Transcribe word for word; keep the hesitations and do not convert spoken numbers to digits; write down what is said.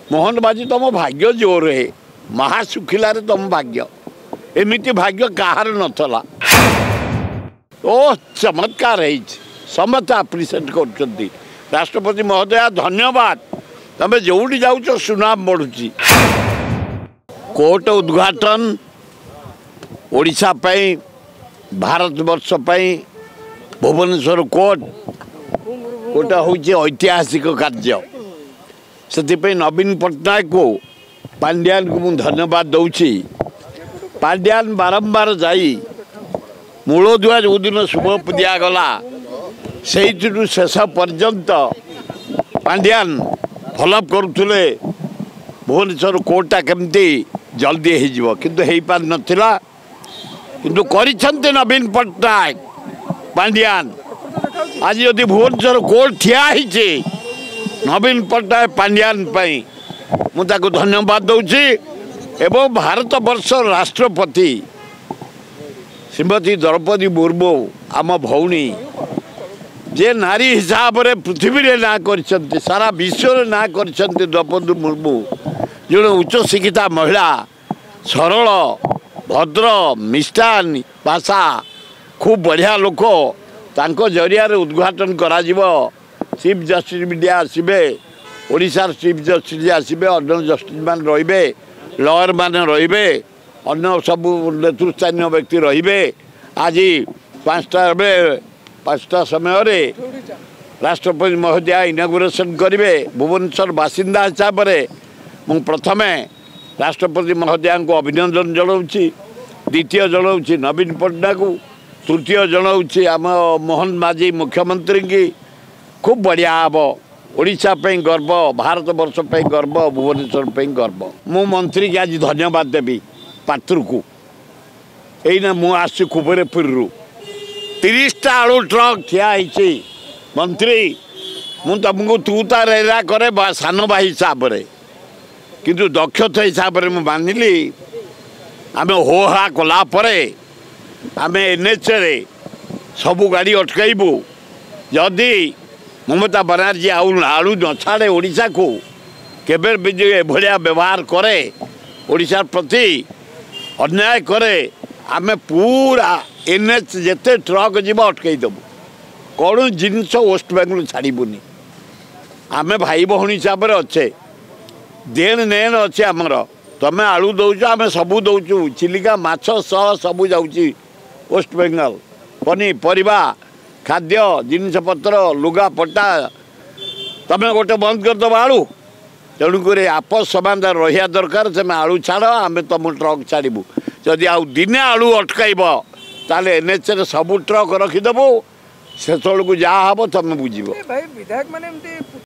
मोहन बाजी तुम भाग्य जोर है महासुखिला तुम भाग्य एमती भाग्य कहार नथला ओ चमत्कार है समस्त आप्रिसीएट कर राष्ट्रपति महोदय धन्यवाद तमें जोड़ी जाऊच सुनाम बढ़ुची कोर्ट उद्घाटन ओडिशा पई भारत वर्ष पई भुवनेश्वर कोर्ट कोटा हूँ ऐतिहासिक कार्य से नवीन पट्टनायक को पांड्यान को मुझे धन्यवाद दूची पांड्यान बारंबार जाई मूलदुआ जो दिन शुभ दिगला से शेष पर्यंत पांड्यान फॉलोअप करुले भुवनेश्वर कोर्टा केमती जल्दी हो किंतु हो पार नथिला किंतु करिसेंते नवीन पट्टनायक पांड्यान आज यदि भुवनेश्वर कोर्ट ठिया हिचे नवीन पट्टनायक पांड्यान पई मुझे धन्यवाद दूची एवं भारत वर्ष राष्ट्रपति श्रीमती द्रौपदी मुर्मू आम भौणी जे नारी हिसाब से पृथ्वी रे ना कर सारा विश्व ना कर द्रौपदी मुर्मू जो उच्च शिक्षिता महिला सरल भद्र मिष्टान भाषा खूब बढ़िया लोक तांको जरिया उद्घाटन करा चीफ जस्टिस मीडिया आसबे ओडिशार चीफ जस्टिस आसबे अन्य जस्टिस मान रे लयर मान रे अन्य सबू नेतृस्थानीय व्यक्ति रे आज पाँचटा पाँचटा समय राष्ट्रपति महोदय इनागुरेसन करेंगे भुवनेश्वर बासिंदा हिसाब से मुझ प्रथमे राष्ट्रपति महोदय को अभिनंदन जनाऊँगी द्वितीय जनाऊँगी नवीन पट्टनायक तृतीय जनाऊँगी आम मोहन माझी मुख्यमंत्री की खूब बढ़िया हम ओडिशा पे गर्व भारत वर्ष पे गर्व भुवनेश्वर पे गर्व मु मंत्री के आज धन्यवाद देवी पात्र को यही मु आसी कुबेरपुर तीसटा आलू ट्रक ठिया है मंत्री मुझे तुमको तू तारा करे सान भाई हिसाब से किंतु दक्षता हिसाब से मुझे मानिली आम हो हा कलापर आम एनएच रे सबू गाड़ी अटकबू जदि ममता बनर्जी आउ आलू न छाड़े ओडिशा को केबे भाया व्यवहार करे ओडिशा प्रति अन्याय करे आमे पूरा एनएच जिते ट्रक जीव अटकईदेबू कौन जिनस वेस्ट बेंगल छाड़बूनी आमे भाई भौणी हिसाब से अच्छे देन नेन अच्छे आमर तुम आलू दौच आम सबू दौचु चिलिका माछ सह सबू जाऊँगी वेस्ट बेंगल पनीपरिया खाद्य जिनपतर लुगा पट्टा तमें गोटे बंद करदेव आलू तेणुक आपस समाधान रहा दरकार से आलू छाड़ आम तुम ट्रक छाड़बू जदि आउ दिने आलू अटकब ताले एनएच रे सबू ट्रक रखीदेबू से जहाँ हम तुम बुझ।